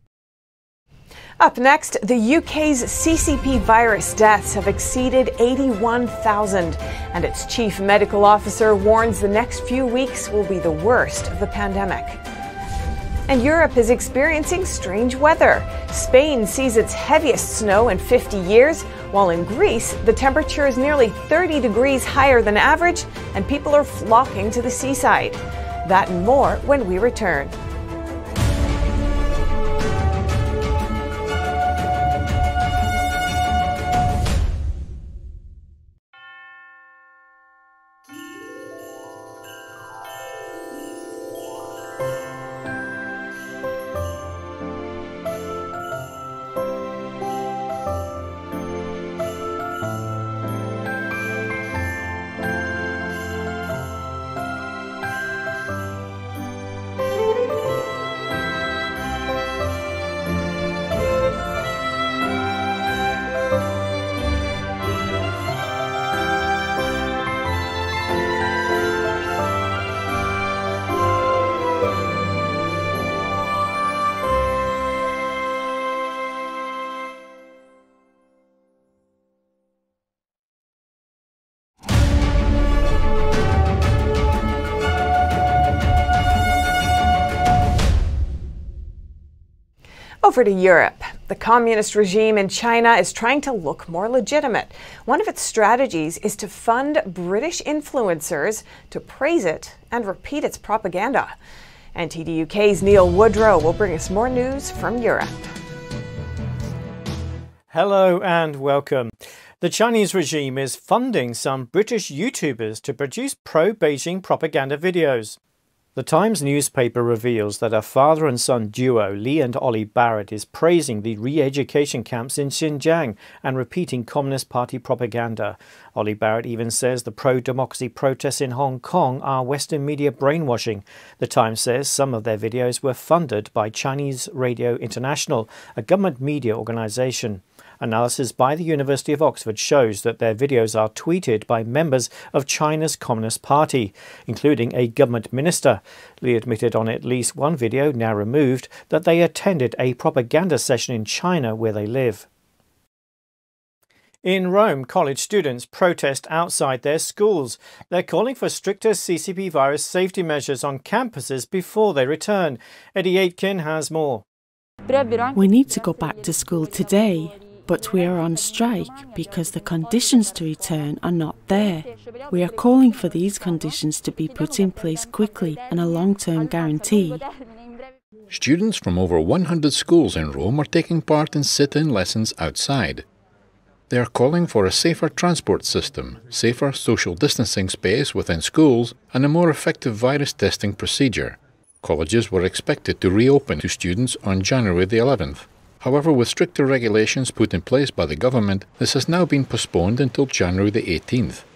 Up next, the UK's CCP virus deaths have exceeded 81,000, and its chief medical officer warns the next few weeks will be the worst of the pandemic. And Europe is experiencing strange weather. Spain sees its heaviest snow in 50 years, while in Greece, the temperature is nearly 30 degrees higher than average, and people are flocking to the seaside. That and more when we return. Over to Europe. The communist regime in China is trying to look more legitimate. One of its strategies is to fund British influencers to praise it and repeat its propaganda. NTD UK's Neil Woodrow will bring us more news from Europe. Hello and welcome. The Chinese regime is funding some British YouTubers to produce pro-Beijing propaganda videos. The Times newspaper reveals that a father and son duo, Lee and Ollie Barrett, is praising the re-education camps in Xinjiang and repeating Communist Party propaganda. Ollie Barrett even says the pro-democracy protests in Hong Kong are Western media brainwashing. The Times says some of their videos were funded by Chinese Radio International, a government media organisation. Analysis by the University of Oxford shows that their videos are tweeted by members of China's Communist Party, including a government minister. Lee admitted on at least one video, now removed, that they attended a propaganda session in China where they live. In Rome, college students protest outside their schools. They're calling for stricter CCP virus safety measures on campuses before they return. Eddie Aitken has more. We need to go back to school today. But we are on strike because the conditions to return are not there. We are calling for these conditions to be put in place quickly and a long-term guarantee. Students from over 100 schools in Rome are taking part in sit-in lessons outside. They are calling for a safer transport system, safer social distancing space within schools, and a more effective virus testing procedure. Colleges were expected to reopen to students on January the 11th. However, with stricter regulations put in place by the government, this has now been postponed until January the 18th.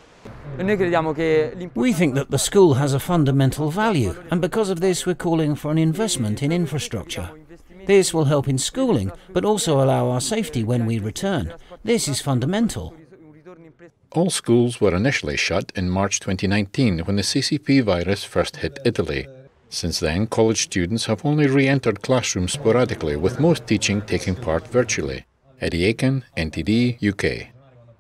We think that the school has a fundamental value, and because of this we're calling for an investment in infrastructure. This will help in schooling, but also allow our safety when we return. This is fundamental. All schools were initially shut in March 2019 when the CCP virus first hit Italy. Since then, college students have only re-entered classrooms sporadically, with most teaching taking part virtually. Eddie Aiken, NTD, UK.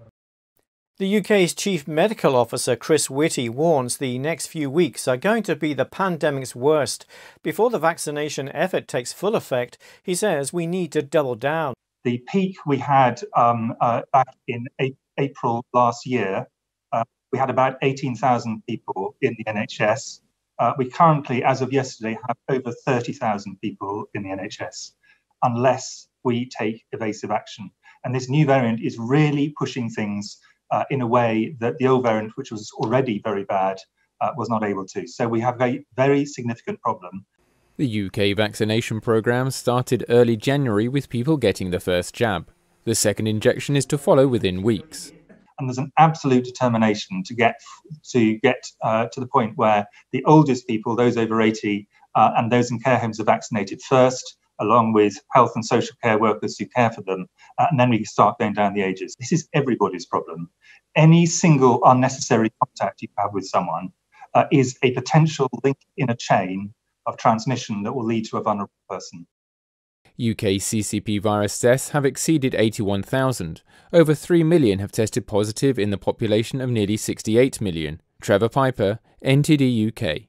The UK's Chief Medical Officer Chris Whitty warns the next few weeks are going to be the pandemic's worst. Before the vaccination effort takes full effect, he says we need to double down. The peak we had back in April last year, we had about 18,000 people in the NHS. We currently, as of yesterday, have over 30,000 people in the NHS, unless we take evasive action. And this new variant is really pushing things in a way that the old variant, which was already very bad, was not able to. So we have a very significant problem. The UK vaccination programme started early January with people getting the first jab. The second injection is to follow within weeks. And there's an absolute determination to get to the point where the oldest people, those over 80, and those in care homes are vaccinated first, along with health and social care workers who care for them, and then we start going down the ages. This is everybody's problem. Any single unnecessary contact you have with someone is a potential link in a chain of transmission that will lead to a vulnerable person. UK CCP virus tests have exceeded 81,000. Over 3 million have tested positive in the population of nearly 68 million. Trevor Piper, NTD UK.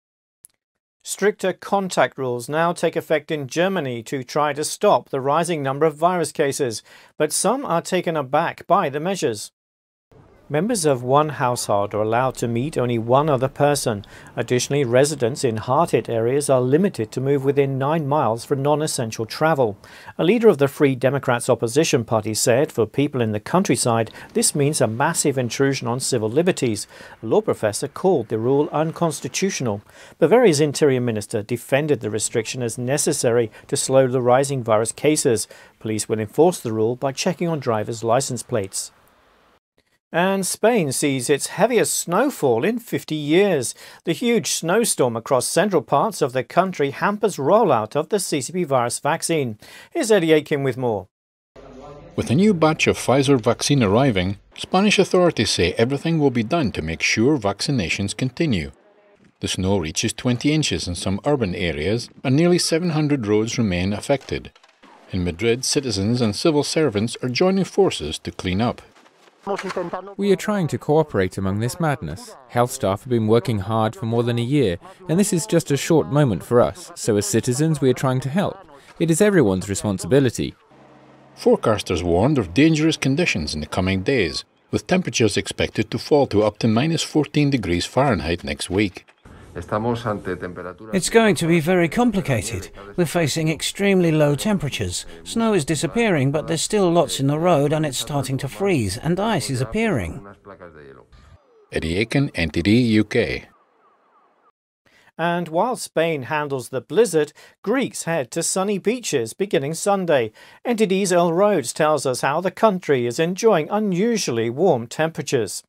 Stricter contact rules now take effect in Germany to try to stop the rising number of virus cases, but some are taken aback by the measures. Members of one household are allowed to meet only one other person. Additionally, residents in hard-hit areas are limited to move within 9 miles for non-essential travel. A leader of the Free Democrats opposition party said for people in the countryside, this means a massive intrusion on civil liberties. A law professor called the rule unconstitutional. Bavaria's interior minister defended the restriction as necessary to slow the rising virus cases. Police will enforce the rule by checking on drivers' license plates. And Spain sees its heaviest snowfall in 50 years. The huge snowstorm across central parts of the country hampers rollout of the CCP virus vaccine. Here's Eddie Aitken with more. With a new batch of Pfizer vaccine arriving, Spanish authorities say everything will be done to make sure vaccinations continue. The snow reaches 20 inches in some urban areas, and nearly 700 roads remain affected. In Madrid, citizens and civil servants are joining forces to clean up. We are trying to cooperate among this madness. Health staff have been working hard for more than a year, and this is just a short moment for us, so as citizens we are trying to help. It is everyone's responsibility. Forecasters warned of dangerous conditions in the coming days, with temperatures expected to fall to up to minus 14 degrees Fahrenheit next week. It's going to be very complicated. We're facing extremely low temperatures. Snow is disappearing, but there's still lots in the road and it's starting to freeze, and ice is appearing. Eddie Aiken, NTD UK. And while Spain handles the blizzard, Greeks head to sunny beaches beginning Sunday. NTD's Earl Rhodes tells us how the country is enjoying unusually warm temperatures.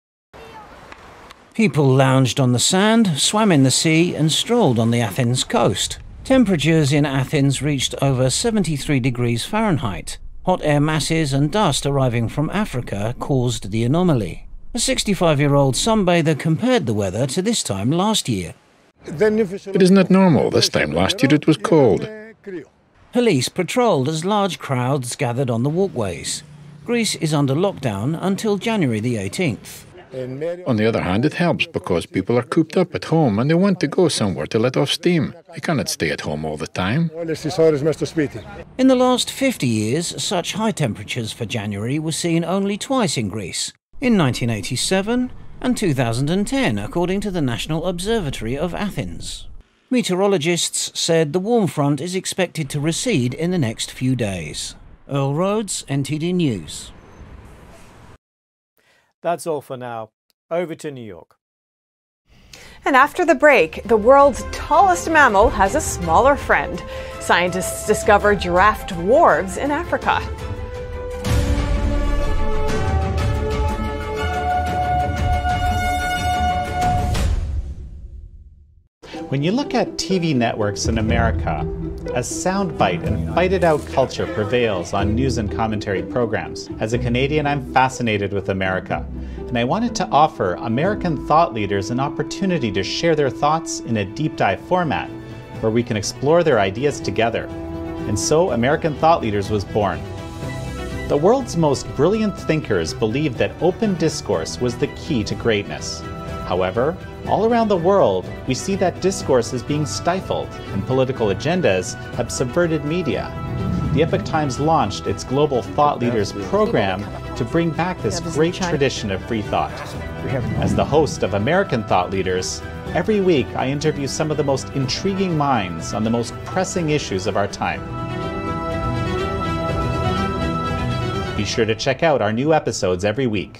People lounged on the sand, swam in the sea and strolled on the Athens coast. Temperatures in Athens reached over 73 degrees Fahrenheit. Hot air masses and dust arriving from Africa caused the anomaly. A 65-year-old sunbather compared the weather to this time last year. It is not normal. This time last year it was cold. Police patrolled as large crowds gathered on the walkways. Greece is under lockdown until January the 18th. On the other hand, it helps because people are cooped up at home and they want to go somewhere to let off steam. They cannot stay at home all the time. In the last 50 years, such high temperatures for January were seen only twice in Greece, in 1987 and 2010, according to the National Observatory of Athens. Meteorologists said the warm front is expected to recede in the next few days. Earl Rhodes, NTD News. That's all for now. Over to New York. And after the break, the world's tallest mammal has a smaller friend. Scientists discover giraffe dwarves in Africa. When you look at TV networks in America, a soundbite and fight-it-out culture prevails on news and commentary programs. As a Canadian, I'm fascinated with America, and I wanted to offer American thought leaders an opportunity to share their thoughts in a deep dive format, where we can explore their ideas together. And so American Thought Leaders was born. The world's most brilliant thinkers believed that open discourse was the key to greatness. However, all around the world, we see that discourse is being stifled and political agendas have subverted media. The Epoch Times launched its Global Thought Leaders program to bring back this great tradition of free thought. As the host of American Thought Leaders, every week I interview some of the most intriguing minds on the most pressing issues of our time. Be sure to check out our new episodes every week.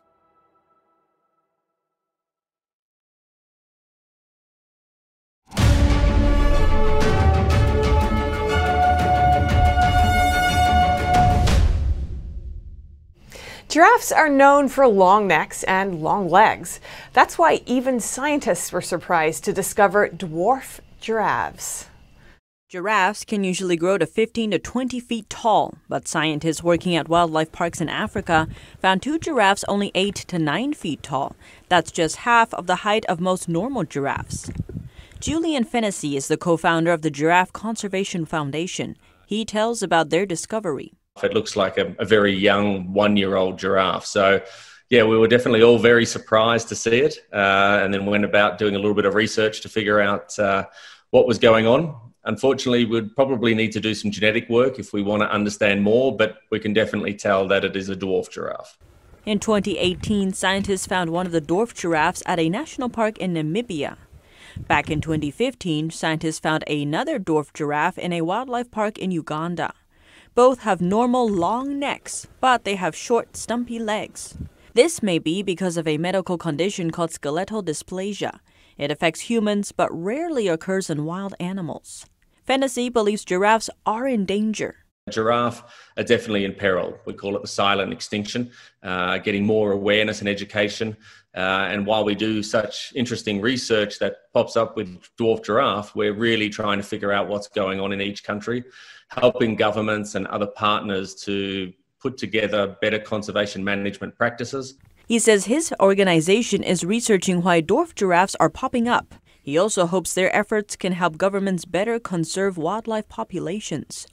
Giraffes are known for long necks and long legs. That's why even scientists were surprised to discover dwarf giraffes. Giraffes can usually grow to 15 to 20 feet tall, but scientists working at wildlife parks in Africa found two giraffes only 8 to 9 feet tall. That's just half of the height of most normal giraffes. Julian Fennessy is the co-founder of the Giraffe Conservation Foundation. He tells about their discovery. It looks like a very young one-year-old giraffe. So, yeah, we were definitely all very surprised to see it, and then went about doing a little bit of research to figure out what was going on. Unfortunately, we'd probably need to do some genetic work if we want to understand more, but we can definitely tell that it is a dwarf giraffe. In 2018, scientists found one of the dwarf giraffes at a national park in Namibia. Back in 2015, scientists found another dwarf giraffe in a wildlife park in Uganda. Both have normal long necks, but they have short, stumpy legs. This may be because of a medical condition called skeletal dysplasia. It affects humans, but rarely occurs in wild animals. Fennessy believes giraffes are in danger. Giraffe are definitely in peril. We call it the silent extinction, getting more awareness and education. And while we do such interesting research that pops up with dwarf giraffe, we're really trying to figure out what's going on in each country, helping governments and other partners to put together better conservation management practices. He says his organization is researching why dwarf giraffes are popping up. He also hopes their efforts can help governments better conserve wildlife populations.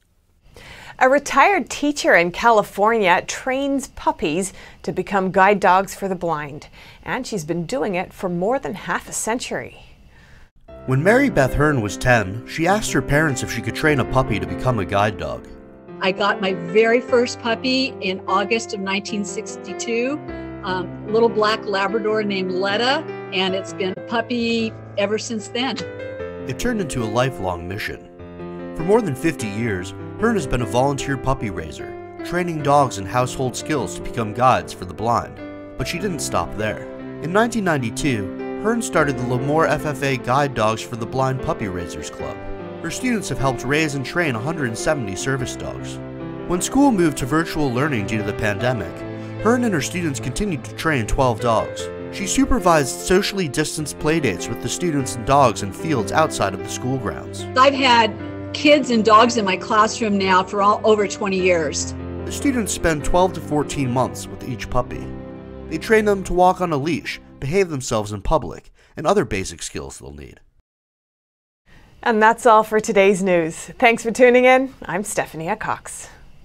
A retired teacher in California trains puppies to become guide dogs for the blind, and she's been doing it for more than half a century. When Mary Beth Hearn was 10, she asked her parents if she could train a puppy to become a guide dog. I got my very first puppy in August of 1962, little black Labrador named Letta, and it's been a puppy ever since then. It turned into a lifelong mission. For more than 50 years, Hearn has been a volunteer puppy raiser, training dogs in household skills to become guides for the blind. But she didn't stop there. In 1992, Hearn started the Lemoore FFA Guide Dogs for the Blind Puppy Raisers Club. Her students have helped raise and train 170 service dogs. When school moved to virtual learning due to the pandemic, Hearn and her students continued to train 12 dogs. She supervised socially distanced playdates with the students and dogs in fields outside of the school grounds. I've had kids and dogs in my classroom now for over 20 years. The students spend 12 to 14 months with each puppy. They train them to walk on a leash, behave themselves in public, and other basic skills they'll need. And that's all for today's news. Thanks for tuning in. I'm Stephanie Cox.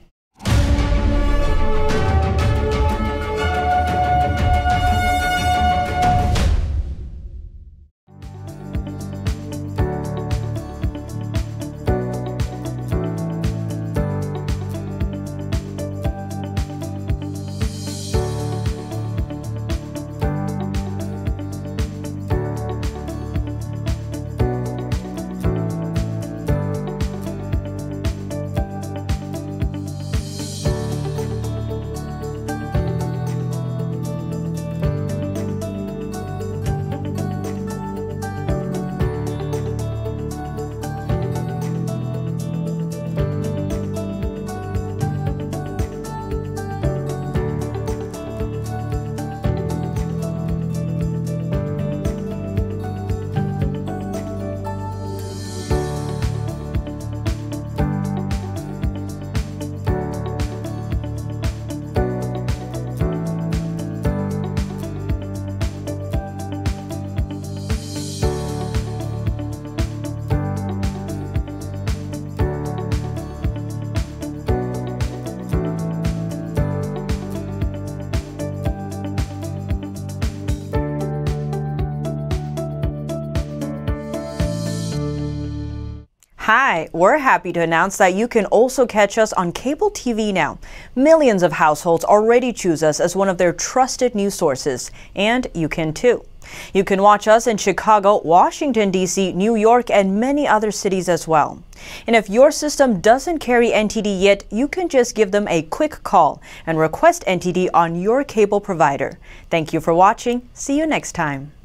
Hi, we're happy to announce that you can also catch us on cable TV now. Millions of households already choose us as one of their trusted news sources, and you can too. You can watch us in Chicago, Washington, D.C., New York, and many other cities as well. And if your system doesn't carry NTD yet, you can just give them a quick call and request NTD on your cable provider. Thank you for watching. See you next time.